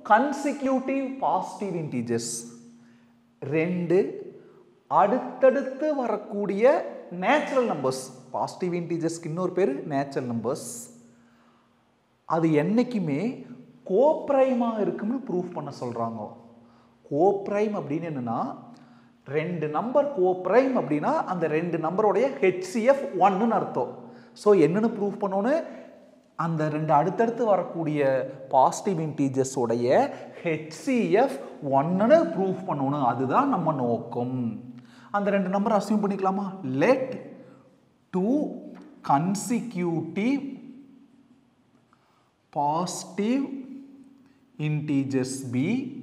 consecutive positive integers. ரெண்டு அடுத்தடுத்து வரக்கூடிய natural numbers. Positive integers இன்னொரு பேரு natural numbers. அது என்னைக்குமே கோப்ரைமா இருக்குன்னு ப்ரூஃப் பண்ண சொல்றாங்க. கோப்ரைம் அப்படின்னு என்னன்னா ரெண்டு நம்பர் கோப்ரைம் அப்படின்னா அந்த ரெண்டு நம்பரோடைய HCF 1 ன்னு அர்த்தம். ஸோ என்னன்னு ப்ரூஃப் பண்ணணும், அந்த ரெண்டு அடுத்தடுத்து வரக்கூடிய பாசிட்டிவ் இன்டீஜர்ஸ் உடைய HCF 1ன்னு ப்ரூஃப் பண்ணணும். அதுதான் நம்ம நோக்கம். அந்த ரெண்டு நம்பர் அஸ்யூம் பண்ணிக்கலாமா? Let 2 consecutive positive integers be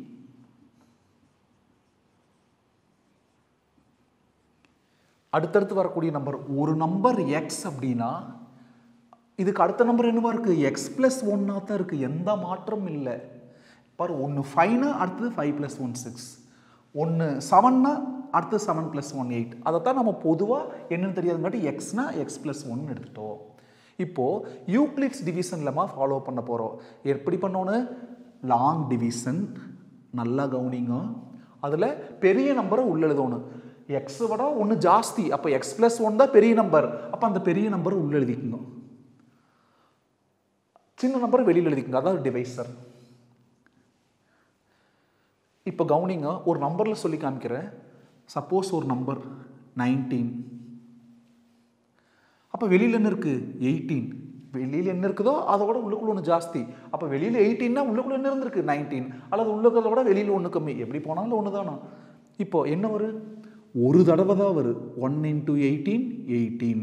அடுத்தடுத்து வரக்கூடிய நம்பர் ஒரு நம்பர் x அப்படின்னா இதுக்கு அடுத்த நம்பர் என்னவா இருக்கு? x plus 1 தான் இருக்கு. எந்த மாற்றம் இல்லை. பாரு, ஒன்று 5னா அடுத்தது 5 plus 1 6, ஒன்று 7னா அடுத்து 7 plus 1 8. அதைத்தான் நம்ம பொதுவாக என்னன்னு தெரியாதுங்காட்டி எக்ஸ்னா x plus 1 எடுத்துட்டோம். இப்போ யூக்ளிட்ஸ் டிவிஷன்லமா ஃபாலோ பண்ண போகிறோம். எப்படி பண்ணோன்னு? Long division. நல்லா கவனிங்க. அதில் பெரிய நம்பரை உள்ள எழுதணும். எக்ஸ் விட ஒன்று ஜாஸ்தி, அப்போ எக்ஸ் பிளஸ் 1 தான் பெரிய நம்பர். அப்போ அந்த பெரிய நம்பரை உள்ள எழுதிக்கணும், சின்ன நம்பரை வெளியில் எழுதிக்கணும். அதாவது டிவைசர். இப்போ கவனிங்க, ஒரு நம்பரில் சொல்லி காமிக்கிறேன். சப்போஸ் ஒரு நம்பர் 19, அப்போ வெளியில் என்ன இருக்கு? 18. வெளியில் என்ன இருக்குதோ அதை விட உள்ளுக்குள்ள ஒன்று ஜாஸ்தி. அப்போ வெளியில் 18னா உள்ளுக்குள்ள என்ன இருந்திருக்கு? 19. அல்லது உள்ளுக்கிறத விட வெளியில் ஒன்று கம்மி. எப்படி போனாலும் ஒன்று தானே. இப்போ என்ன வரும்? ஒரு தடவை தான் வரும். 1 into 18 18.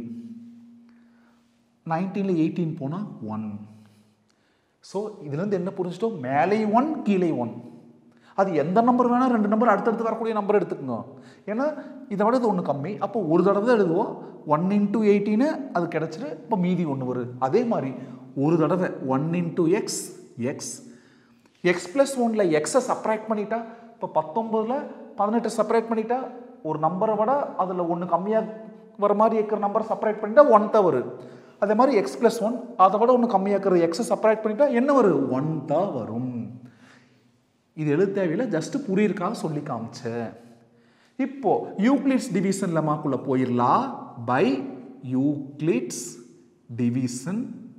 19ல் 18 போனால் 1. ஸோ இதுலேருந்து என்ன புரிஞ்சிட்டோம்? மேலே 1 கீழே 1. அது எந்த நம்பர் வேணால் ரெண்டு நம்பர் அடுத்தடுத்து வரக்கூடிய நம்பர் எடுத்துக்கோங்க. ஏன்னா இதை விட இது ஒன்று கம்மி. அப்போ ஒரு தடவை தான் எழுதுவோம். 1 into 18 அது கிடச்சிட்டு இப்போ மீதி ஒன்று வரும். அதே மாதிரி ஒரு தடவை 1 into x x x plus 1ல் எக்ஸை சப்ராக்ட் பண்ணிட்டா, இப்போ 19ல் 18 செப்பரேட் பண்ணிட்டா ஒரு நம்பரை விட அதில் ஒன்று கம்மியாக வர மாதிரி இருக்கிற நம்பரை செப்பரேட் பண்ணிட்டா 1 தான் வரும். அதே மாதிரி எக்ஸ் ப்ளஸ் 1 அதை விட ஒன்று கம்மியாக இருக்கிற எக்ஸை செப்பரேட் பண்ணிட்டா என்ன வரும்? 1 தான் வரும். இது எழுத தேவையில்லை, ஜஸ்ட் புரியிருக்காக சொல்லி காமிச்சேன். இப்போ யூக்ளிட்ஸ் டிவிஷன் லெமாக்குள்ள போயிடலாம். By Euclid's division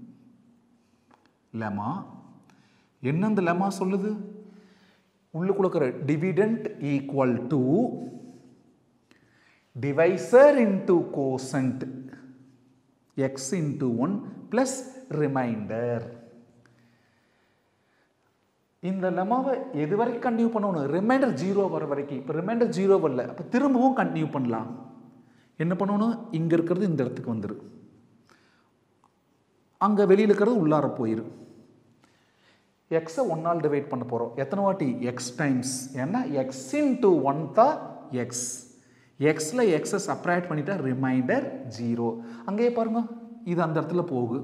lemma. என்ன இந்த லெமா சொல்லுது? உள்ளுக்குள்ள இருக்கிற dividend equal to divisor into quotient x into 1 plus remainder. இந்த லெமாவை எது வரைக்கும் கண்டினியூ பண்ணணும்? ரிமைண்டர் 0 வர வரைக்கும். இப்போ ரிமைண்டர் 0 வரல, அப்போ திரும்பவும் கண்டினியூ பண்ணலாம். என்ன பண்ணணும்? இங்கே இருக்கிறது இந்த இடத்துக்கு வந்துடும், அங்கே வெளியில் இருக்கிறது உள்ளார போயிடும். எக்ஸை 1ஆல் டிவைட் பண்ண போகிறோம். எத்தனை வாட்டி? X times. ஏன்னா எக்ஸ் இன்ட்டு 1 தான் எக்ஸ். எக்ஸில் எக்ஸை செப்பரேட் பண்ணிட்டா ரிமைண்டர் 0. அங்கேயே பாருங்க, இது அந்த இடத்துல போகு,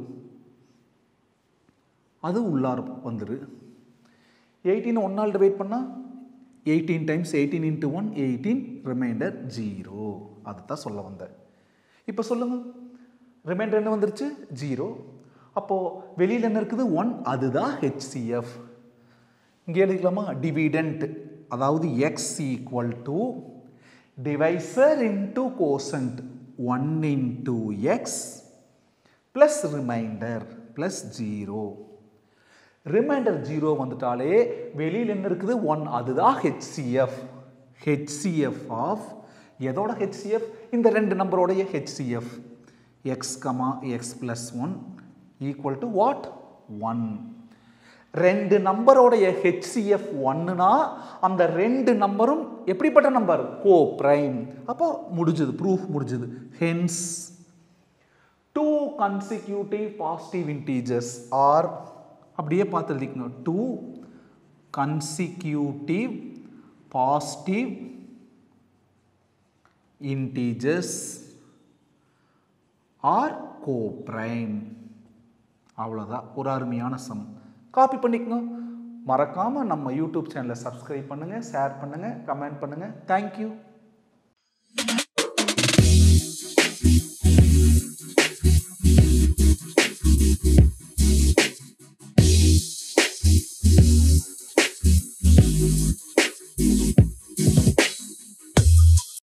அது உள்ளார வந்துரு. 18 1ஆல் டிவைட் பண்ணால் 18 டைம்ஸ் 18 இன்ட்டு 1 18, ரிமைண்டர் 0. அதுதான் சொல்ல வந்தேன். இப்போ சொல்லுங்க, ரிமைண்டர் என்ன வந்துருச்சு? 0. அப்போது வெளியில் என்ன இருக்குது? 1. அதுதான் HCF. இங்கே எழுதிக்கலாமா? டிவிடெண்ட், அதாவது x equal to divisor into quotient 1 into x plus remainder plus 0. Remainder 0 வந்துட்டாலே வெளியில் என்ன இருக்குது? 1. அதுதான் HCF. HCF ஆஃப் எதோட HCF? இந்த ரெண்டு நம்பரோடைய HCF. x, x plus 1 equal to what? 1. ரெண்டு நம்பரோடைய HCF 1னா அந்த ரெண்டு நம்பரும் எப்படிப்பட்ட நம்பர்? கோ பிரைம். அப்போ முடிஞ்சது, ப்ரூஃப் முடிஞ்சது. Hence 2 consecutive positive integers are, அப்படியே பார்த்து எழுதிக்கணும், 2 consecutive positive integers are co-prime. அவ்வளோதான், ஒரு அருமையான சம். காப்பி பண்ணிக்கணும். மறக்காம நம்ம யூடியூப் சேனலை சப்ஸ்கிரைப் பண்ணுங்க, ஷேர் பண்ணுங்க, கமெண்ட் பண்ணுங்க. தேங்க்யூ.